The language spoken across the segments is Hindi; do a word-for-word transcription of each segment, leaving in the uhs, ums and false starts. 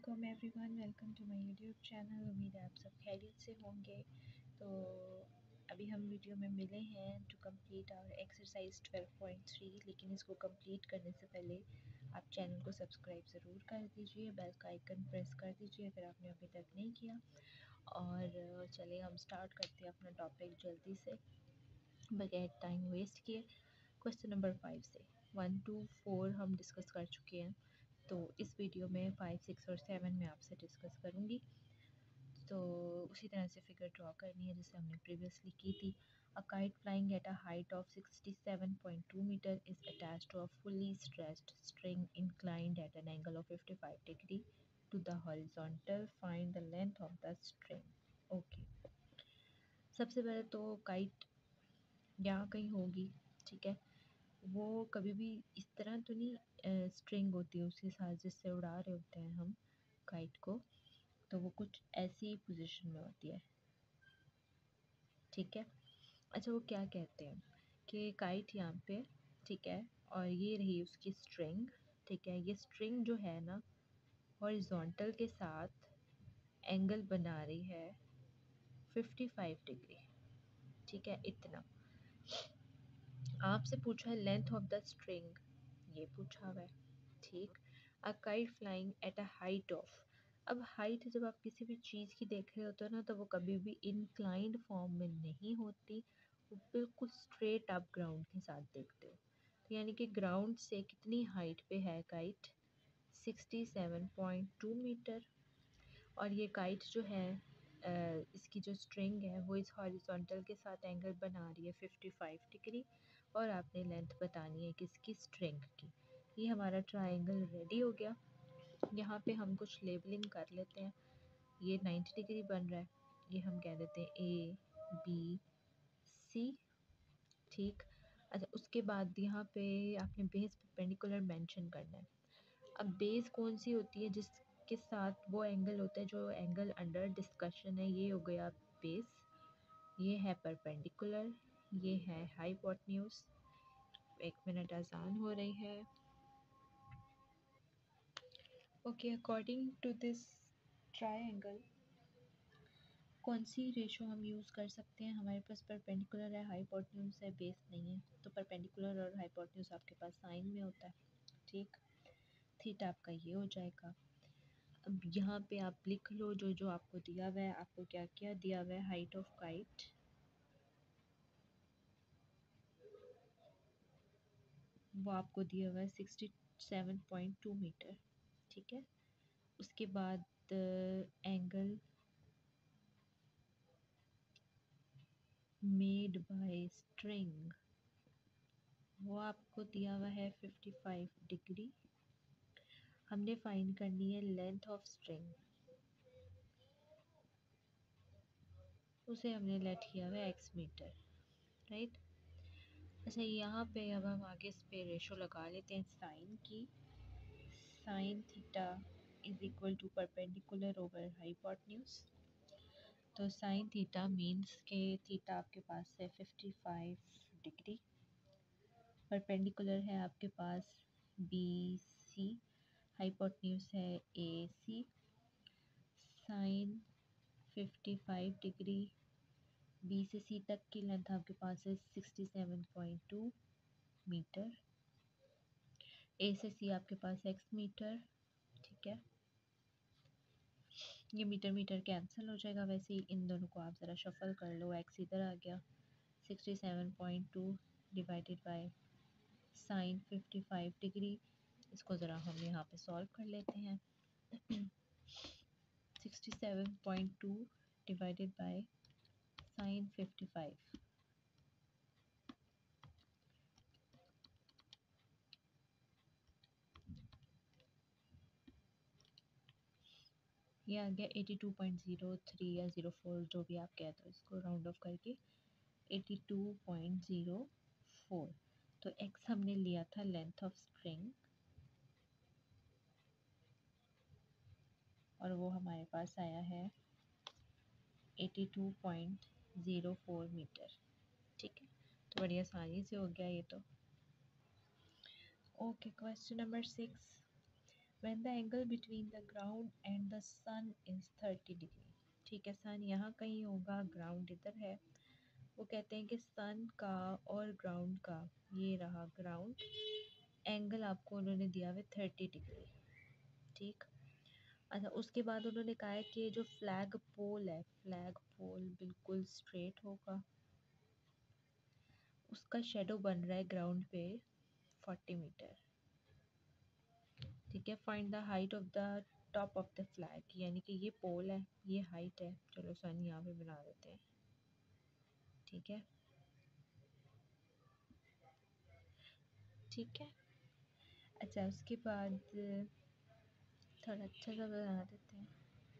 वालेकुम everyone, welcome to my YouTube channel. उम्मीद है आप सब खैरियत से होंगे। तो अभी हम वीडियो में मिले हैं to complete our exercise twelve point three, लेकिन इसको कंप्लीट करने से पहले आप चैनल को सब्सक्राइब ज़रूर कर दीजिए, बेल का आइकन प्रेस कर दीजिए अगर आपने अभी तक नहीं किया। और चलिए हम स्टार्ट करते हैं अपना टॉपिक जल्दी से बगैर टाइम वेस्ट किए। क्वेश्चन नंबर फाइव से वन टू फोर हम डिस्कस कर चुके हैं, तो इस वीडियो में फाइव सिक्स और सेवन में आपसे डिस्कस करूँगी। तो उसी तरह से फिगर ड्रॉ करनी है जैसे हमने प्रीवियसली की थी। A kite flying at a height of sixty seven point two metre is attached to a fully stretched string inclined at an angle of fifty five degree to the horizontal. Find the length of the string. Okay okay. सबसे पहले तो काइट यहाँ कहीं होगी, ठीक है। वो कभी भी इस तरह तो नहीं स्ट्रिंग होती है उसके साथ जिससे उड़ा रहे होते हैं हम काइट को, तो वो कुछ ऐसी पोजीशन में होती है, ठीक है। अच्छा, वो क्या कहते हैं कि काइट यहाँ पे, ठीक है, और ये रही उसकी स्ट्रिंग, ठीक है। ये स्ट्रिंग जो है ना हॉरिजॉन्टल के साथ एंगल बना रही है फिफ्टी फाइव डिग्री, ठीक है। इतना आपसे पूछा है लेंथ ऑफ द स्ट्रिंग, ये पूछा हुआ है, ठीक। A kite flying at a height of, अब हाइट जब आप किसी भी चीज़ की देख रहे होते हो ना, तो वो कभी भी इंक्लाइंड फॉर्म में नहीं होती, वो बिल्कुल स्ट्रेट आप ग्राउंड के साथ देखते हो। तो यानी कि ग्राउंड से कितनी हाइट पे है kite, sixty seven point two metre. और ये काइट जो है Uh, इसकी जो स्ट्रिंग है वो इस हॉरिजॉन्टल के साथ एंगल बना रही है फिफ्टी फाइव डिग्री, और आपने लेंथ बतानी है किसकी, स्ट्रिंग की। ये हमारा ट्रायंगल रेडी हो गया। यहाँ पे हम कुछ लेबलिंग कर लेते हैं। ये नाइन्टी डिग्री बन रहा है, ये हम कह देते हैं ए बी सी, ठीक। अच्छा, उसके बाद यहाँ पे आपने बेस परपेंडिकुलर मेंशन करना है। अब बेस कौन सी होती है, जिसके साथ वो एंगल होता है जो एंगल अंडर डिस्कशन है, ये हो गया बेस। ये है परपेंडिकुलर, ये है हाइपोटेन्यूज। एक मिनट, आसान हो रही है। Okay, according to this triangle कौन सी रेशो हम यूज़ कर सकते हैं। हमारे पास परपेंडिकुलर है, हाइपोटेन्यूज है, बेस नहीं है, तो परपेंडिकुलर और हाइपोटेन्यूज आपके पास साइन में होता है, ठीक। थीटा आपका ये हो जाएगा। अब यहाँ पे आप लिख लो जो जो आपको दिया हुआ है। आपको क्या क्या दिया हुआ है, हाइट ऑफ काइट, वो आपको दिया हुआ है sixty seven point two metre, ठीक है। उसके बाद एंगल मेड बाय स्ट्रिंग, वो आपको दिया हुआ है फिफ्टी फाइव डिग्री। हमने फाइंड करनी है लेंथ ऑफ स्ट्रिंग, उसे हमने लेट किया हुआ है एक्स मीटर, राइट। अच्छा, यहाँ पे अब हम आगे इस पे रेशो लगा लेते हैं साइन की। Sine theta is equal to perpendicular over hypotenuse. तो साइन थीटा मीन्स के थीटा आपके पास है फिफ्टी फाइव डिग्री, परपेंडिकुलर है आपके पास बी सी, हाइपोटेन्यूज है A C. Sine fifty five degree, B से सी तक की लेंथ आपके पास है sixty seven point two metre, A से सी आपके पास एक्स मीटर, ठीक है। ये मीटर मीटर कैंसिल हो जाएगा, वैसे ही इन दोनों को आप ज़रा शफल कर लो। एक्स इधर आ गया, sixty seven point two divided by sine fifty five degree. इसको ज़रा हम यहाँ पे सॉल्व कर लेते हैं। Sixty seven point two divided by sine fifty five, ये आ गया eighty two point zero three या ज़ीरो फोर, जो भी आप कहते हो, इसको राउंड ऑफ करके eighty two point zero four. तो x हमने लिया था लेंथ ऑफ स्ट्रिंग, और वो हमारे पास आया है eighty two point zero four metre, ठीक है। तो बड़ी आसानी से हो गया ये तो। Okay, question number six. When the angle between the ground and the sun is thirty degree. ठीक है, सन यहाँ कहीं होगा, ग्राउंड इधर है। वो कहते हैं कि सन का और ग्राउंड का, ये रहा ग्राउंड, एंगल आपको उन्होंने दिया हुआ थर्टी डिग्री। ठीक। अच्छा, उसके बाद उन्होंने कहा है कि जो फ्लैग पोल है, फ्लैग पोल बिल्कुल स्ट्रेट होगा, उसका शेडो बन रहा है ग्राउंड पे फोर्टी मीटर। ठीक है, find the height of the top of the flag, यानी कि ये पोल है, ये हाइट है। चलो सन यहाँ पे बना देते हैं। ठीक है, ठीक है। अच्छा, उसके बाद थोड़ा अच्छा सा बना देते हैं।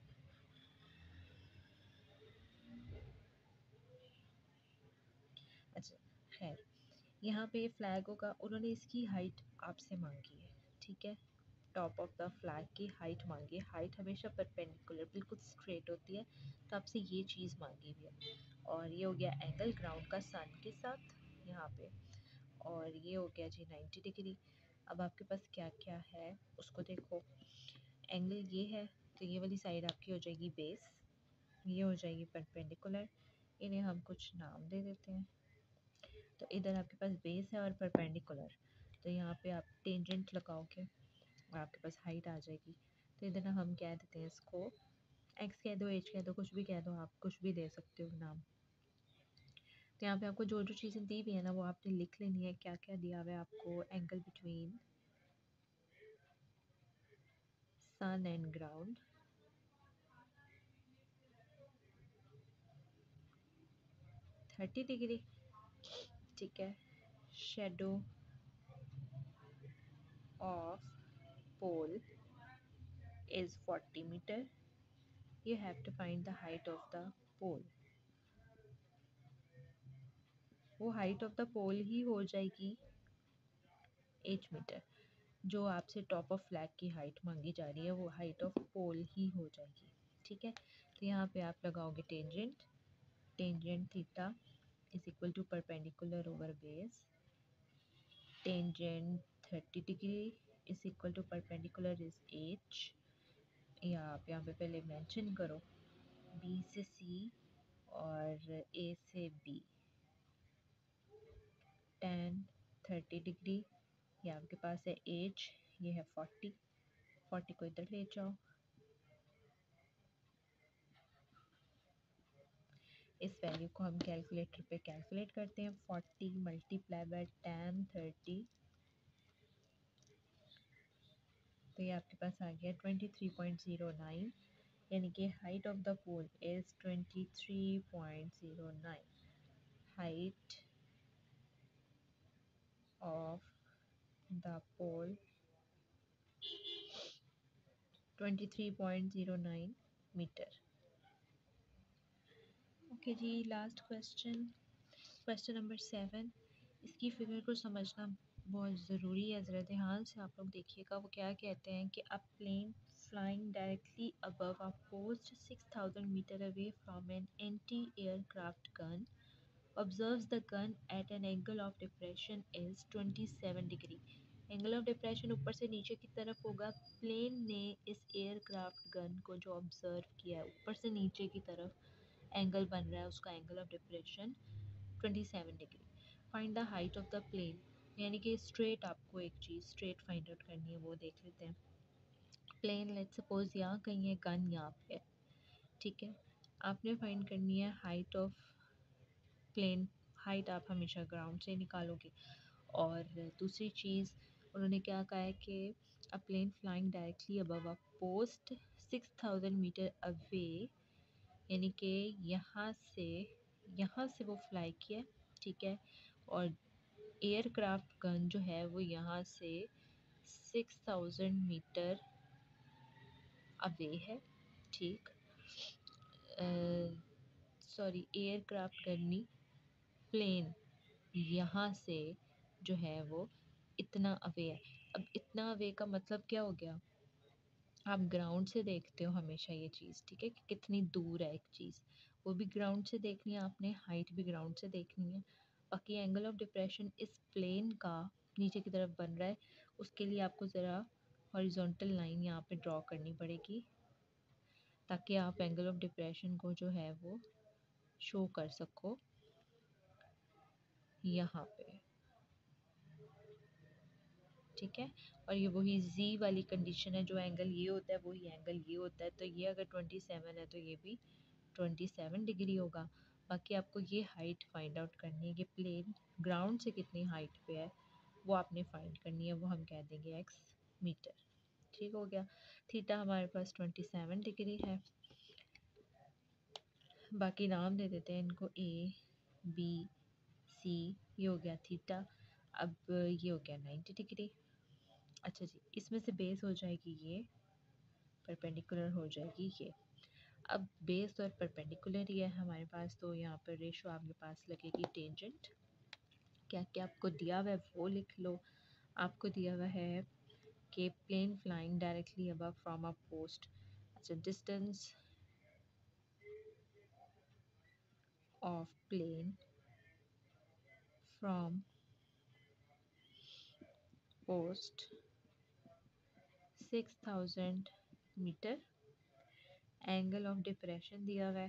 अच्छा, खैर, यहाँ पे फ्लैग होगा, उन्होंने इसकी हाइट आपसे मांगी है। ठीक है, टॉप ऑफ द फ्लैग की हाइट मांगी है। हाइट हमेशा परपेंडिकुलर बिल्कुल स्ट्रेट होती है, तो आपसे ये चीज़ मांगी हुई है। और ये हो गया एंगल ग्राउंड का सन के साथ यहाँ पे, और ये हो गया जी नाइन्टी डिग्री। अब आपके पास क्या क्या है उसको देखो। एंगल ये है, तो ये वाली साइड आपकी हो जाएगी बेस, ये हो जाएगी परपेंडिकुलर। इन्हें हम कुछ नाम दे देते हैं। तो इधर आपके पास बेस है और परपेंडिकुलर, तो यहाँ पे आप टेंजेंट लगाओगे और आपके पास हाइट आ जाएगी। तो इधर हम कह देते हैं इसको एक्स कह दो, एच कह दो, कुछ भी कह दो, आप कुछ भी दे सकते हो नाम। तो यहाँ पे आपको जो जो चीज़ें दी हुई है ना, वो आपने लिख लेनी है। क्या क्या दिया हुआ है आपको, angle between sun and ground, thirty degree. ठीक है, shadow of pole is forty meter. You have to find the height of the pole. वो हाइट ऑफ द पोल ही हो जाएगी एट मीटर। जो आपसे टॉप ऑफ फ्लैग की हाइट मांगी जा रही है, वो हाइट ऑफ पोल ही हो जाएगी। ठीक है, तो यहाँ पे आप लगाओगे tangent, tangent theta is equal to perpendicular over base, tangent thirty degree is equal to perpendicular is H, या आप यहाँ पे पहले मेंशन करो बी से सी और ए से बी, टेन थर्टी डिग्री, ये आपके पास है एज, ये है फोर्टी, फोर्टी को इधर ले जाओ। इस वैल्यू को हम कैलकुलेटर पे कैलकुलेट करते हैं। Forty multiply by tan thirty, तो ये आपके पास आ गया twenty three point zero nine, यानी कि height of the pole is twenty three point zero nine. Height of the pole twenty three point zero nine metre. Okay जी, last question, question number seven. इसकी फिगर को समझना बहुत ज़रूरी है, ज़रा ध्यान से आप लोग देखिएगा। वो क्या कहते हैं कि a plane flying directly above a post six thousand metre away from an anti aircraft gun observes the gun at an angle of depression is twenty seven degree. Angle of depression ऊपर से नीचे की तरफ होगा। प्लेन ने इस एयरक्राफ्ट गन को जो ऑब्जर्व किया है ऊपर से नीचे की तरफ, एंगल बन रहा है, उसका angle of depression twenty seven degree. Find the height of the plane, यानी कि स्ट्रेट आपको एक चीज़ स्ट्रेट फाइंड आउट करनी है, वो देख लेते हैं। प्लेन लेट सपोज यहाँ कहीं है, गन यहाँ पे है। ठीक है, आपने फाइंड करनी है हाइट ऑफ प्लेन। हाइट आप हमेशा ग्राउंड से निकालोगे। और दूसरी चीज़ उन्होंने क्या कहा है कि a plane flying directly above a post six thousand metre away, यानी कि यहाँ से यहाँ से वो फ्लाई किया। ठीक है, और एयरक्राफ्ट गन जो है वो यहाँ से सिक्स थाउजेंड मीटर अवे है। ठीक, सॉरी, एयरक्राफ्ट गन नहीं, प्लेन यहाँ से जो है वो इतना अवे है। अब इतना अवे का मतलब क्या हो गया, आप ग्राउंड से देखते हो हमेशा ये चीज़। ठीक है, कि कितनी दूर है एक चीज़, वो भी ग्राउंड से देखनी है आपने, हाइट भी ग्राउंड से देखनी है। बाकी एंगल ऑफ डिप्रेशन इस प्लेन का नीचे की तरफ बन रहा है, उसके लिए आपको ज़रा हॉरिजॉन्टल लाइन यहाँ पे ड्रॉ करनी पड़ेगी ताकि आप एंगल ऑफ डिप्रेशन को जो है वो शो कर सको यहाँ पे, ठीक है। और ये वही जी वाली कंडीशन है, जो एंगल ये होता है वही एंगल ये होता है, तो ये अगर ट्वेंटी सेवन है तो ये भी ट्वेंटी सेवन डिग्री होगा। बाकी आपको ये हाइट फाइंड आउट करनी है कि प्लेन ग्राउंड से कितनी हाइट पे है, वो आपने फाइंड करनी है, वो हम कह देंगे एक्स मीटर। ठीक हो गया। थीटा हमारे पास ट्वेंटी सेवन डिग्री है। बाकी नाम दे देते हैं इनको, ए बी सी, ये हो गया थीटा। अब ये हो गया नाइन्टी डिग्री। अच्छा जी, इसमें से बेस हो जाएगी ये, परपेंडिकुलर हो जाएगी ये। अब बेस और परपेंडिकुलर ही है हमारे पास, तो यहाँ पर रेशो आपके पास लगेगी टेंजेंट। क्या क्या आपको दिया हुआ है वो लिख लो। आपको दिया हुआ है कि plane flying directly above from a post, अच्छा distance of plane from post six thousand metre, angle of depression दिया हुआ है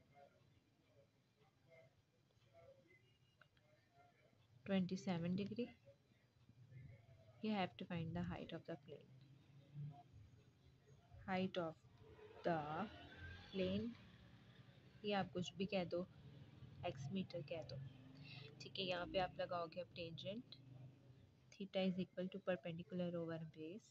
twenty seven degree. You have to find the height of the plane. Height of the plane, ये आप कुछ भी कह दो, x मीटर कह दो, ठीक है। यहाँ पे आप लगाओगे अब tangent, theta is equal to perpendicular over base,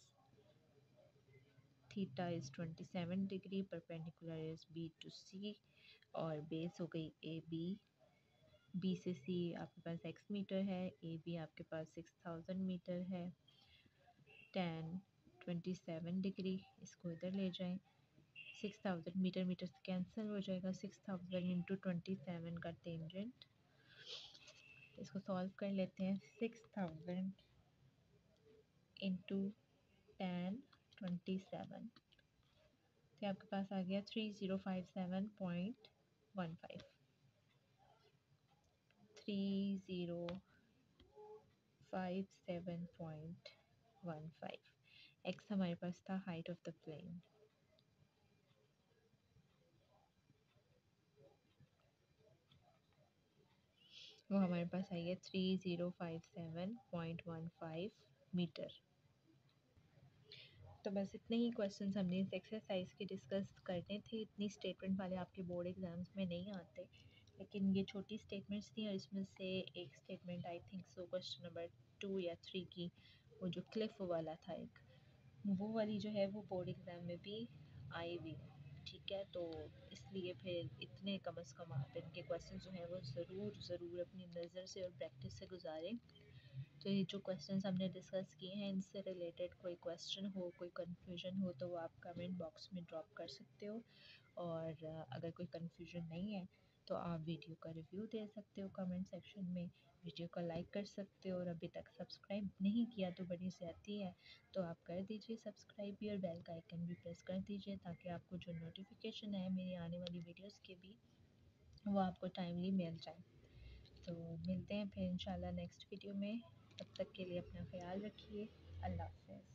theta is twenty seven degree, perpendicular is B to C, और बेस हो गई ए बी। बी से सी आपके पास x मीटर है, ए बी आपके पास सिक्स थाउजेंड मीटर है। टेन ट्वेंटी सेवन डिग्री, इसको इधर ले जाएं, सिक्स थाउजेंड मीटर मीटर से कैंसिल हो जाएगा, six thousand into twenty seven का टेंजेंट, इसको सॉल्व कर लेते हैं। Six thousand into tan twenty seven, तो आपके पास आ गया three zero five seven point one five, three zero five seven point one five. X हमारे पास था हाइट ऑफ द प्लेन। वो हमारे पास आई है three zero five seven point one five metre. तो बस इतने ही क्वेश्चंस हमने इस एक्सरसाइज के डिस्कस करने थे। इतनी स्टेटमेंट वाले आपके बोर्ड एग्जाम्स में नहीं आते, लेकिन ये छोटी स्टेटमेंट्स थी, और इसमें से एक statement I think so question number two या थ्री की, वो जो क्लिफ वाला था एक, वो वाली जो है वो बोर्ड एग्ज़ाम में भी आई हुई है, ठीक है। तो इसलिए फिर इतने कम अज़ कम आप इनके क्वेश्चन जो हैं वो ज़रूर ज़रूर अपनी नज़र से और प्रैक्टिस से गुजारें। तो ये जो क्वेश्चंस हमने डिस्कस किए हैं, इनसे रिलेटेड कोई क्वेश्चन हो, कोई कन्फ्यूजन हो, तो वो आप कमेंट बॉक्स में ड्रॉप कर सकते हो। और अगर कोई कन्फ्यूजन नहीं है तो आप वीडियो का रिव्यू दे सकते हो कमेंट सेक्शन में, वीडियो को लाइक कर सकते हो, और अभी तक सब्सक्राइब नहीं किया तो बड़ी ज़्यादती है, तो आप कर दीजिए सब्सक्राइब भी, और बेल का आइकन भी प्रेस कर दीजिए, ताकि आपको जो नोटिफिकेशन है मेरी आने वाली वीडियोज़ के भी, वो आपको टाइमली मिल जाए। तो मिलते हैं फिर इंशाल्लाह नेक्स्ट वीडियो में। तब तक के लिए अपना ख्याल रखिए। अल्लाह हाफ़िज़।